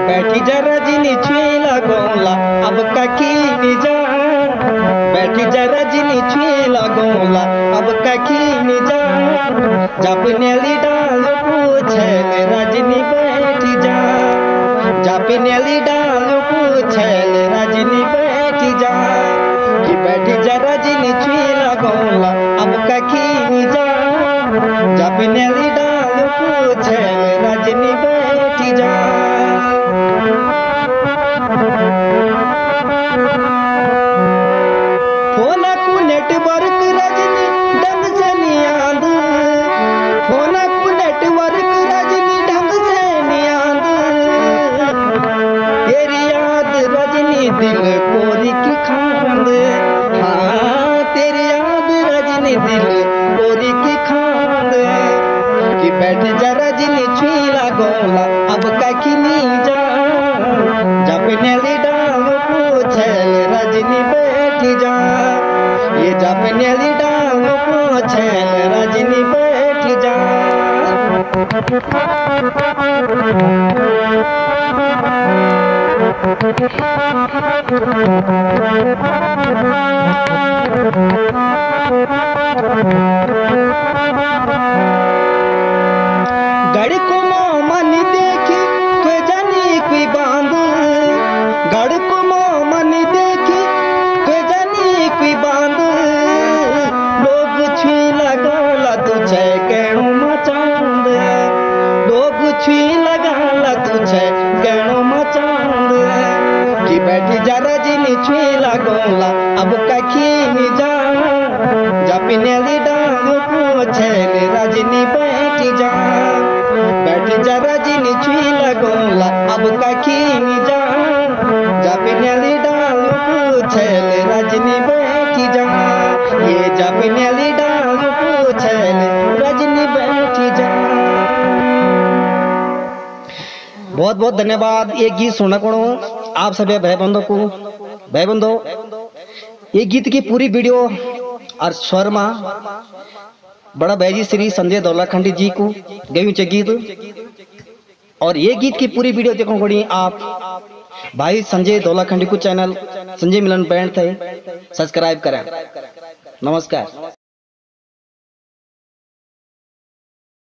बैठी जा रजनी छुई लगोला अब कखी निजान, बैठी जा रजनी छुई लगोला अब कखी निजान, जब नेली डाल पूछे रजनी बैठी जा, जब नेली डाल पूछे रजनी बैठी जा, कि बैठी जा रजनी छुई लगोला अब कखी निजान, जब नेली डाल पूछे रजनी बैठी जा। फोन को नेटवर्क रजनी ढंग से नहीं आंद, फोन को नेटवर्क रजनी ढंग से नहीं आंद, तेरी याद रजनी दिल कोरी की खांद, हाँ तेरी याद रजनी दिल कोरी की खांद, कि बैठ जा रजनी छुई लगोला अब कखी नहीं जा, जब नेली डाल पूछे रजनी बैठी जा, ये जब नेली डाल पूछे रजनी बैठी जा। गड़ को मन देखी तो जानी कोई बांध, गड़ को मन देखी तो जानी कोई बांध, लोग छुई लगोला तुझे केणो मचांद, लोग छुई लगाला तुझे केणो मचांद, कि बैठी जा रजनी छुई लगोला अब कखी नहीं जा, जब नेली डाल पूछे रजनी बैठी जा, बैठी जा रजनी छुई लगोला अब कखी नहीं जा, जब नेली डाल पूछे रजनी बैठी जा, ये जब नेली डाल पूछे रजनी बैठी जा। बहुत बहुत धन्यवाद। ये गीत सुनना को आप सभी भाई बंधों को, भाई बंधो ये गीत की पूरी वीडियो और स्वर में बड़ा भाई श्री संजय दौलाखंडी जी को गई गीत, और ये गीत की पूरी वीडियो देखो पड़ी आप भाई संजय दौलाखंडी को चैनल संजय मिलन बैंड थे सब्सक्राइब करें। नमस्कार।